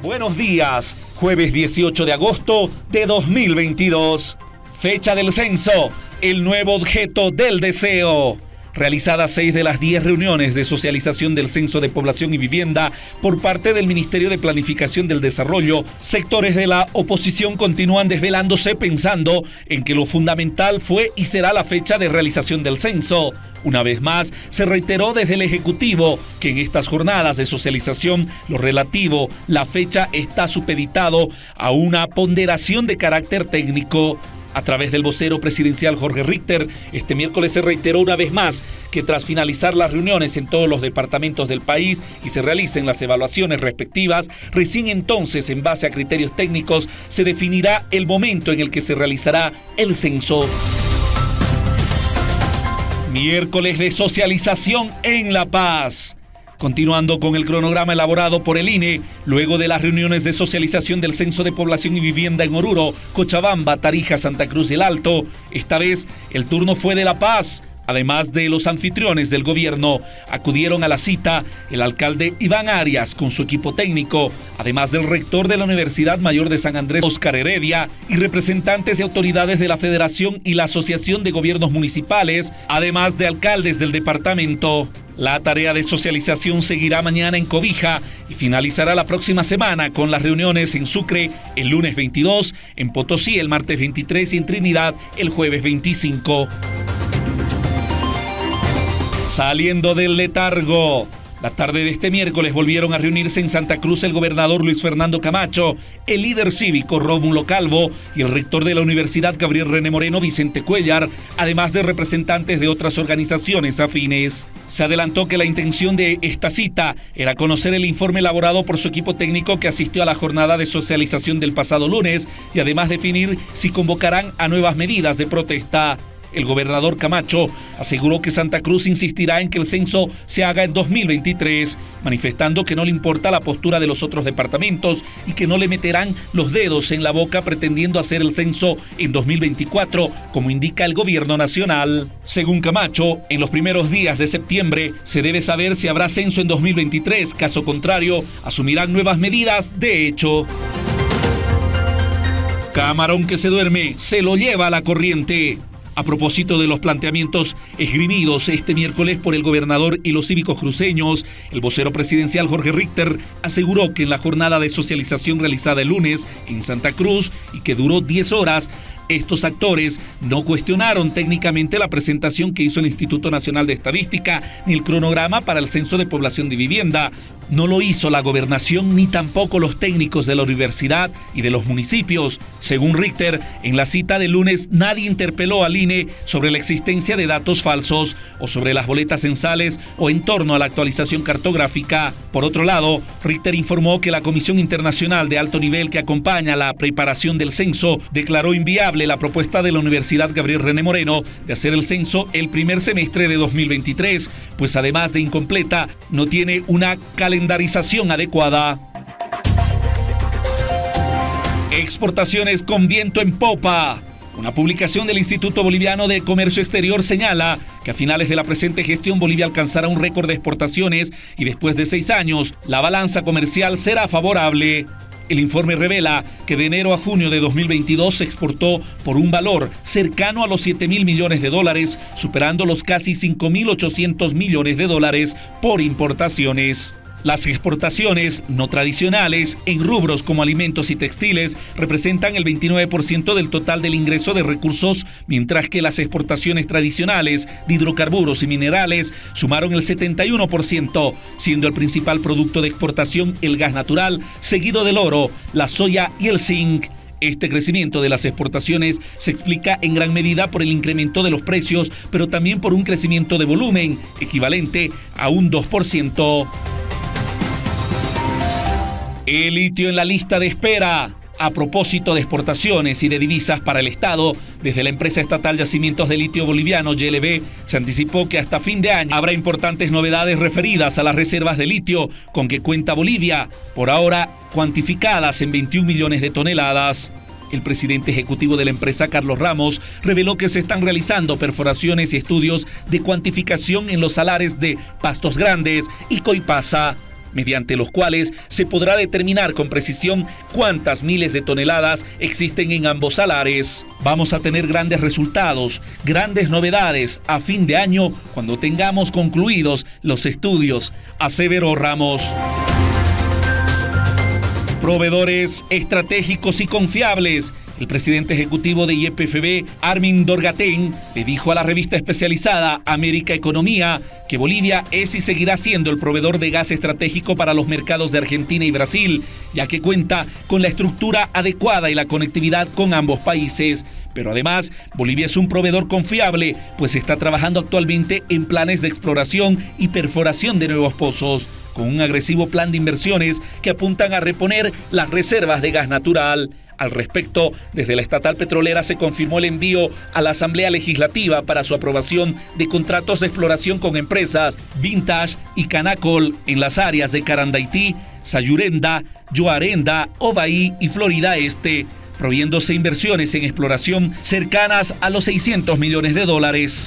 Buenos días, jueves 18 de agosto de 2022. Fecha del censo, el nuevo objeto del deseo. Realizadas 6 de las 10 reuniones de socialización del Censo de Población y Vivienda por parte del Ministerio de Planificación del Desarrollo, sectores de la oposición continúan desvelándose pensando en que lo fundamental fue y será la fecha de realización del censo. Una vez más, se reiteró desde el Ejecutivo que en estas jornadas de socialización lo relativo, la fecha está supeditado a una ponderación de carácter técnico. A través del vocero presidencial Jorge Richter, este miércoles se reiteró una vez más que tras finalizar las reuniones en todos los departamentos del país y se realicen las evaluaciones respectivas, recién entonces, en base a criterios técnicos, se definirá el momento en el que se realizará el censo. Miércoles de socialización en La Paz. Continuando con el cronograma elaborado por el INE, luego de las reuniones de socialización del Censo de Población y Vivienda en Oruro, Cochabamba, Tarija, Santa Cruz y El Alto, esta vez el turno fue de La Paz. Además de los anfitriones del gobierno, acudieron a la cita el alcalde Iván Arias con su equipo técnico, además del rector de la Universidad Mayor de San Andrés, Oscar Heredia, y representantes y autoridades de la Federación y la Asociación de Gobiernos Municipales, además de alcaldes del departamento. La tarea de socialización seguirá mañana en Cobija y finalizará la próxima semana con las reuniones en Sucre el lunes 22, en Potosí el martes 23 y en Trinidad el jueves 25. Saliendo del letargo. La tarde de este miércoles volvieron a reunirse en Santa Cruz el gobernador Luis Fernando Camacho, el líder cívico Rómulo Calvo y el rector de la Universidad Gabriel René Moreno Vicente Cuellar, además de representantes de otras organizaciones afines. Se adelantó que la intención de esta cita era conocer el informe elaborado por su equipo técnico que asistió a la jornada de socialización del pasado lunes y además definir si convocarán a nuevas medidas de protesta. El gobernador Camacho aseguró que Santa Cruz insistirá en que el censo se haga en 2023, manifestando que no le importa la postura de los otros departamentos y que no le meterán los dedos en la boca pretendiendo hacer el censo en 2024, como indica el gobierno nacional. Según Camacho, en los primeros días de septiembre se debe saber si habrá censo en 2023, caso contrario, asumirán nuevas medidas de hecho. Camarón que se duerme, se lo lleva a la corriente. A propósito de los planteamientos esgrimidos este miércoles por el gobernador y los cívicos cruceños, el vocero presidencial Jorge Richter aseguró que en la jornada de socialización realizada el lunes en Santa Cruz y que duró 10 horas, estos actores no cuestionaron técnicamente la presentación que hizo el Instituto Nacional de Estadística ni el cronograma para el Censo de Población y Vivienda. No lo hizo la gobernación ni tampoco los técnicos de la universidad y de los municipios. Según Richter, en la cita del lunes nadie interpeló al INE sobre la existencia de datos falsos o sobre las boletas censales o en torno a la actualización cartográfica. Por otro lado, Richter informó que la Comisión Internacional de Alto Nivel que acompaña la preparación del censo declaró inviable la propuesta de la Universidad Gabriel René Moreno de hacer el censo el primer semestre de 2023, pues además de incompleta, no tiene una calendarización adecuada. Exportaciones con viento en popa. Una publicación del Instituto Boliviano de Comercio Exterior señala que a finales de la presente gestión Bolivia alcanzará un récord de exportaciones y después de 6 años la balanza comercial será favorable. El informe revela que de enero a junio de 2022 se exportó por un valor cercano a los 7.000 millones de dólares, superando los casi 5.800 millones de dólares por importaciones. Las exportaciones no tradicionales en rubros como alimentos y textiles representan el 29% del total del ingreso de recursos, mientras que las exportaciones tradicionales de hidrocarburos y minerales sumaron el 71%, siendo el principal producto de exportación el gas natural, seguido del oro, la soya y el zinc. Este crecimiento de las exportaciones se explica en gran medida por el incremento de los precios, pero también por un crecimiento de volumen equivalente a un 2%. El litio en la lista de espera. A propósito de exportaciones y de divisas para el Estado, desde la empresa estatal Yacimientos de Litio Boliviano, YLB, se anticipó que hasta fin de año habrá importantes novedades referidas a las reservas de litio con que cuenta Bolivia, por ahora cuantificadas en 21 millones de toneladas. El presidente ejecutivo de la empresa, Carlos Ramos, reveló que se están realizando perforaciones y estudios de cuantificación en los salares de Pastos Grandes y Coipasa. mediante los cuales se podrá determinar con precisión cuántas miles de toneladas existen en ambos salares. Vamos a tener grandes resultados, grandes novedades a fin de año cuando tengamos concluidos los estudios, aseveró Ramos. Proveedores estratégicos y confiables. El presidente ejecutivo de YPFB, Armin Dorgatén, le dijo a la revista especializada América Economía que Bolivia es y seguirá siendo el proveedor de gas estratégico para los mercados de Argentina y Brasil, ya que cuenta con la estructura adecuada y la conectividad con ambos países. Pero además, Bolivia es un proveedor confiable, pues está trabajando actualmente en planes de exploración y perforación de nuevos pozos, con un agresivo plan de inversiones que apuntan a reponer las reservas de gas natural. Al respecto, desde la estatal petrolera se confirmó el envío a la Asamblea Legislativa para su aprobación de contratos de exploración con empresas Vintage y Canacol en las áreas de Carandaití, Sayurenda, Yoarenda, Ovaí y Florida Este, proviéndose inversiones en exploración cercanas a los $600 millones.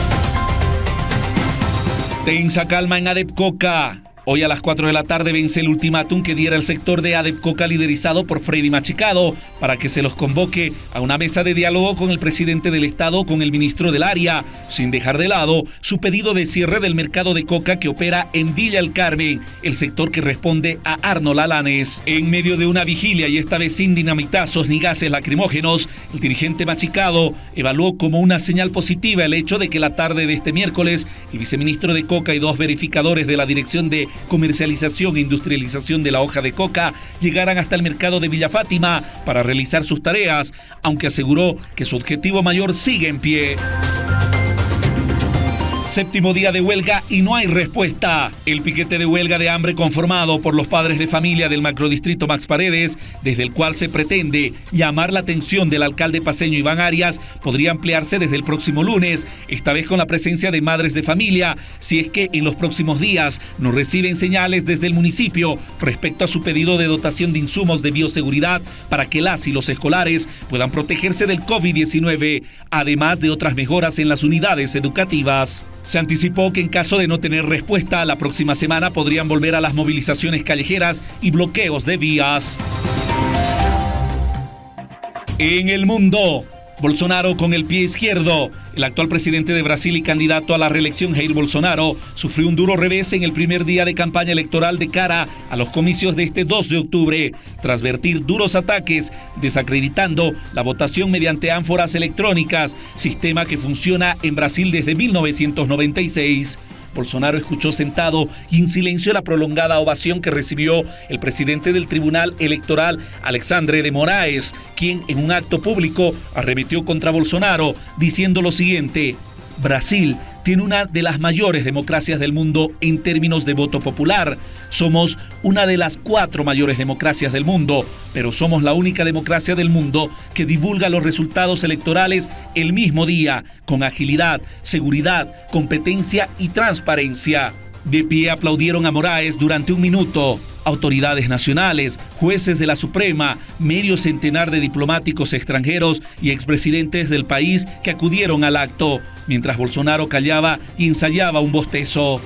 Tensa calma en Adepcoca. Hoy a las 4 de la tarde vence el ultimátum que diera el sector de Adepcoca liderizado por Freddy Machicado para que se los convoque a una mesa de diálogo con el presidente del Estado o con el ministro del área, sin dejar de lado su pedido de cierre del mercado de coca que opera en Villa El Carmen, el sector que responde a Arnold Alanes. En medio de una vigilia y esta vez sin dinamitazos ni gases lacrimógenos, el dirigente Machicado evaluó como una señal positiva el hecho de que la tarde de este miércoles el viceministro de Coca y 2 verificadores de la Dirección de Comercialización e Industrialización de la hoja de coca llegaran hasta el mercado de Villa Fátima para realizar sus tareas, aunque aseguró que su objetivo mayor sigue en pie. Séptimo día de huelga y no hay respuesta. El piquete de huelga de hambre conformado por los padres de familia del macrodistrito Max Paredes, desde el cual se pretende llamar la atención del alcalde paceño Iván Arias, podría ampliarse desde el próximo lunes, esta vez con la presencia de madres de familia, si es que en los próximos días no reciben señales desde el municipio respecto a su pedido de dotación de insumos de bioseguridad para que las y los escolares puedan protegerse del COVID-19, además de otras mejoras en las unidades educativas. Se anticipó que en caso de no tener respuesta, la próxima semana podrían volver a las movilizaciones callejeras y bloqueos de vías. En el mundo, Bolsonaro con el pie izquierdo. El actual presidente de Brasil y candidato a la reelección, Jair Bolsonaro, sufrió un duro revés en el primer día de campaña electoral de cara a los comicios de este 2 de octubre, tras vertir duros ataques, desacreditando la votación mediante ánforas electrónicas, sistema que funciona en Brasil desde 1996. Bolsonaro escuchó sentado y en silencio la prolongada ovación que recibió el presidente del Tribunal Electoral, Alexandre de Moraes, quien en un acto público arremetió contra Bolsonaro diciendo lo siguiente: Brasil tiene una de las mayores democracias del mundo en términos de voto popular. Somos una de las 4 mayores democracias del mundo, pero somos la única democracia del mundo que divulga los resultados electorales el mismo día, con agilidad, seguridad, competencia y transparencia. De pie aplaudieron a Moraes durante un minuto. Autoridades nacionales, jueces de la Suprema, medio centenar de diplomáticos extranjeros y expresidentes del país que acudieron al acto, mientras Bolsonaro callaba y ensayaba un bostezo.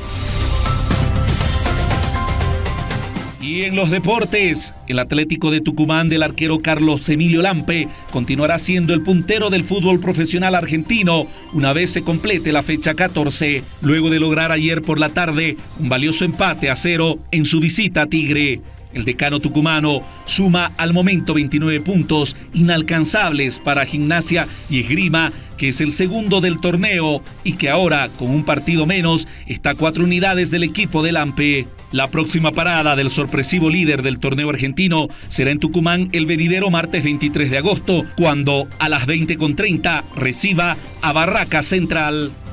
Y en los deportes, el Atlético de Tucumán del arquero Carlos Emilio Lampe continuará siendo el puntero del fútbol profesional argentino una vez se complete la fecha 14, luego de lograr ayer por la tarde un valioso empate a 0 en su visita a Tigre. El decano tucumano suma al momento 29 puntos inalcanzables para Gimnasia y Esgrima, que es el segundo del torneo y que ahora, con un partido menos, está a 4 unidades del equipo de Lampe. La próxima parada del sorpresivo líder del torneo argentino será en Tucumán el venidero martes 23 de agosto, cuando a las 20:30 reciba a Barraca Central.